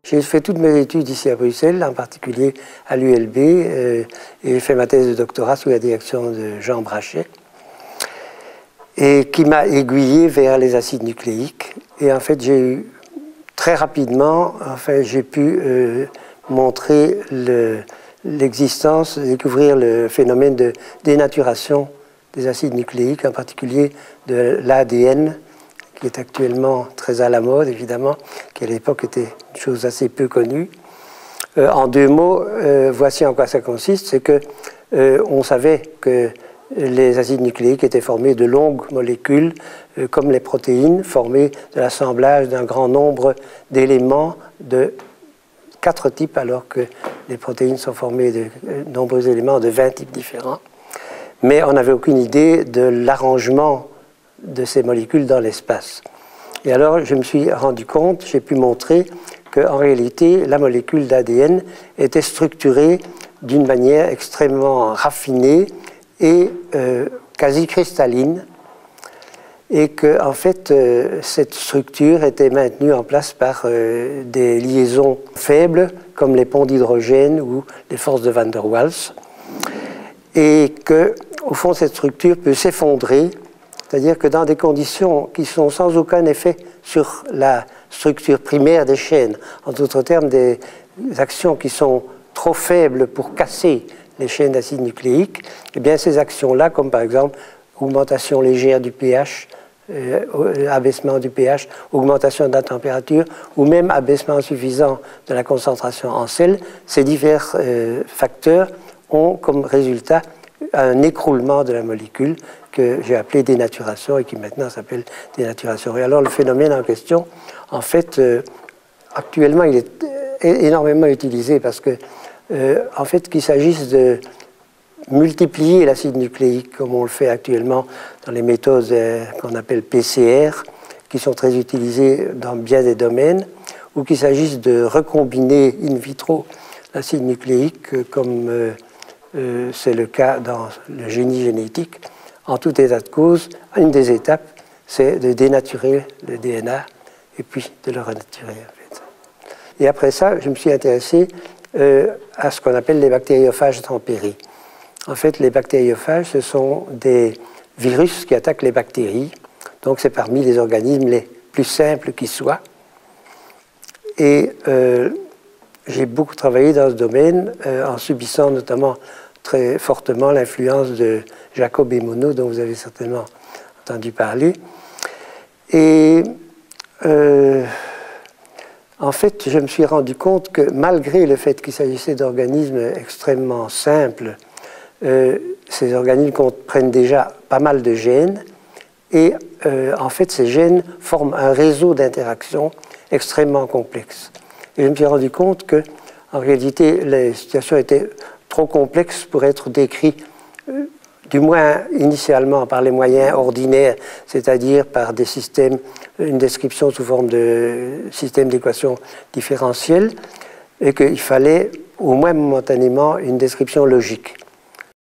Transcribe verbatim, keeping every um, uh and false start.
J'ai fait toutes mes études ici à Bruxelles, en particulier à l'U L B, euh, et j'ai fait ma thèse de doctorat sous la direction de Jean Brachet, et qui m'a aiguillé vers les acides nucléiques. Et en fait, j'ai eu très rapidement, enfin, j'ai pu euh, montrer l'existence, le, découvrir le phénomène de dénaturation des acides nucléiques, en particulier de l'A D N, qui est actuellement très à la mode, évidemment, qui à l'époque était une chose assez peu connue. Euh, en deux mots, euh, voici en quoi ça consiste, c'est que euh, on savait que les acides nucléiques étaient formés de longues molécules, euh, comme les protéines, formées de l'assemblage d'un grand nombre d'éléments de quatre types, alors que les protéines sont formées de euh, nombreux éléments de vingt types différents. Mais on n'avait aucune idée de l'arrangement de ces molécules dans l'espace. Et alors, je me suis rendu compte, j'ai pu montrer qu'en réalité, la molécule d'A D N était structurée d'une manière extrêmement raffinée et euh, quasi cristalline, et que, en fait, euh, cette structure était maintenue en place par euh, des liaisons faibles, comme les ponts d'hydrogène ou les forces de Van der Waals, et que, au fond, cette structure peut s'effondrer. C'est-à-dire que dans des conditions qui sont sans aucun effet sur la structure primaire des chaînes, en d'autres termes, des actions qui sont trop faibles pour casser les chaînes d'acides nucléiques, eh bien ces actions-là, comme par exemple augmentation légère du pH, euh, abaissement du pH, augmentation de la température, ou même abaissement suffisant de la concentration en sel, ces divers euh, facteurs ont comme résultat un écroulement de la molécule que j'ai appelé dénaturation et qui maintenant s'appelle dénaturation. Et alors le phénomène en question, en fait, euh, actuellement, il est énormément utilisé parce que, euh, en fait, qu'il s'agisse de multiplier l'acide nucléique, comme on le fait actuellement dans les méthodes euh, qu'on appelle P C R, qui sont très utilisées dans bien des domaines, ou qu'il s'agisse de recombiner in vitro l'acide nucléique, euh, comme euh, euh, c'est le cas dans le génie génétique. En tout état de cause, une des étapes, c'est de dénaturer le D N A et puis de le renaturer. En fait. Et après ça, je me suis intéressé euh, à ce qu'on appelle les bactériophages tempérés. En fait, les bactériophages, ce sont des virus qui attaquent les bactéries. Donc, c'est parmi les organismes les plus simples qui soient. Et euh, j'ai beaucoup travaillé dans ce domaine, euh, en subissant notamment très fortement l'influence de Jacob et Monod, dont vous avez certainement entendu parler. Et euh, en fait, je me suis rendu compte que malgré le fait qu'il s'agissait d'organismes extrêmement simples, euh, ces organismes comprennent déjà pas mal de gènes, et euh, en fait, ces gènes forment un réseau d'interactions extrêmement complexe. Et je me suis rendu compte que, en réalité, les situations étaient trop complexes pour être décrites, euh, du moins initialement par les moyens ordinaires, c'est-à-dire par des systèmes, une description sous forme de système d'équations différentielles, et qu'il fallait au moins momentanément une description logique.